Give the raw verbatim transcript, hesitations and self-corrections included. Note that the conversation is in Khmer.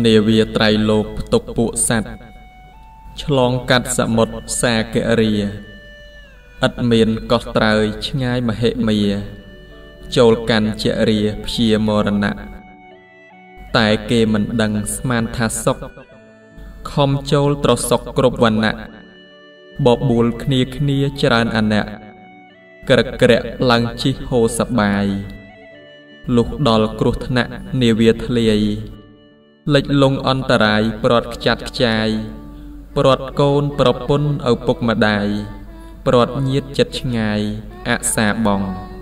នាវាត្រៃលោកផ្ទុកពួកសត្វឆ្លងកាត់សមុទ្រសាគរាឥតមានកោះត្រើយឆ្ងាយមហិមាចូលកាន់ជរាព្យាមរណៈតែគេមិនដឹងស្មានថាសុខខំចូលត្រសុកគ្រប់វណ្ណៈបបួលគ្នាគ្នាច្រើនអនៈក្រឹកក្រែកឡើងជិះហូរសបាយលុះដល់គ្រោះថ្នាក់នាវាធ្លាយលិចលង់អន្តរាយព្រាត់ខ្ចាត់ខ្ចាយព្រាត់កូនប្រពន្ធឪពុកម្ដាយព្រាត់ញាតិចិត្តឆ្ងាយអសាបង